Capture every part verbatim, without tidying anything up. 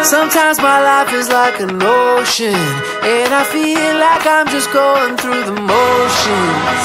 Sometimes my life is like an ocean, and I feel like I'm just going through the motions.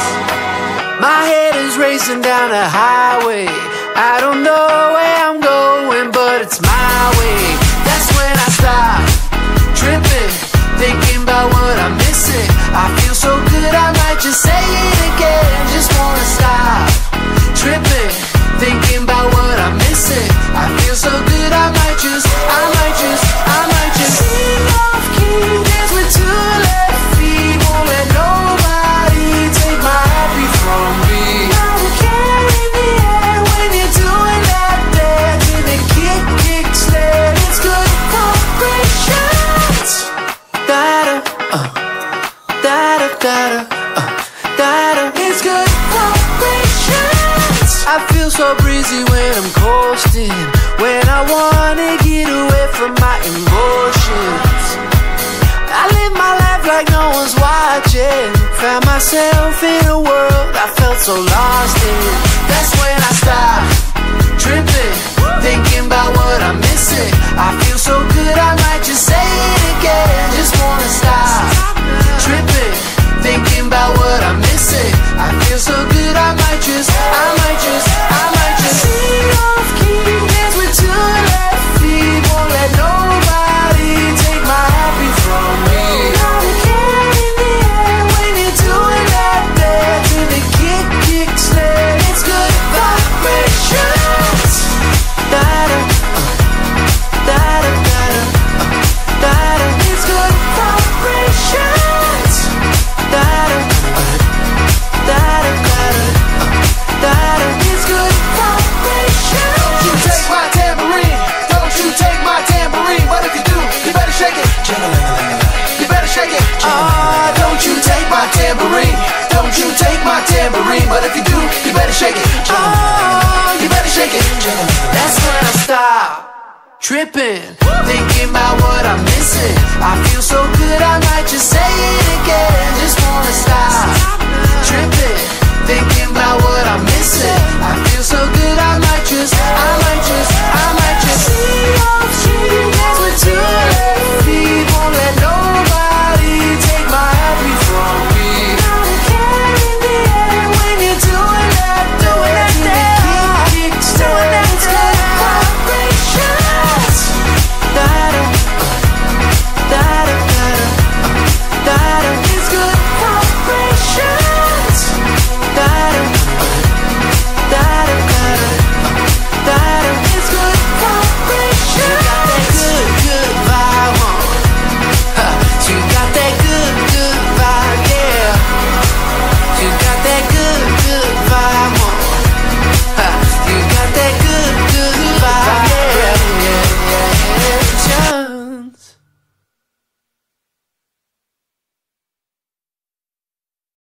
My head is racing down a highway. I don't know where I'm going, but it's my way. That's when I stop tripping, thinking about what I'm missing. I feel so good, I might just say it again. Just wanna stop tripping, thinking about what I'm missing. I feel so good, I might just, I might just, I might just sing off key, dance with two left feet. Won't let nobody take my happy from me. Now the cat in the air when you're doing that dance in the kick, kick, sled. It's good vibrations. Da-da, uh, da-da, da-da, uh, da-da. It's good vibrations. I feel so breezy when I'm coasting, when I wanna get away from my emotions. I live my life like no one's watching. Found myself in a world I felt so lost in. That's when I stop tripping, thinking about what I'm missing. I feel so good, I might just say it again. Just wanna stop tripping, thinking about what I'm missing. I feel so good, I might just, I might just, I might just sing off key, dance with two left feet. Won't let nobody take my happy from me. Now the cat in the air when you're doing that dance to the kick, kick, sled. It's good vibrations. Da-da, uh, da-da, da-da, uh, da-da. It's good vibrations. Da-da, uh, da-da, da-da, uh, da-da. It's good vibrations. Don't you take my tambourine, don't you take my tambourine. But if you do, you better shake it. You better shake it. Ah, don't you take my tambourine, don't you take my tambourine. But if you do, you better shake it. Oh, you better shake it. That's when I stop tripping, thinking about what I'm missing. I feel so good, I might just say it again. Just wanna stop tripping, thinking about what I'm missing. I feel so good, I might just, I might just, I might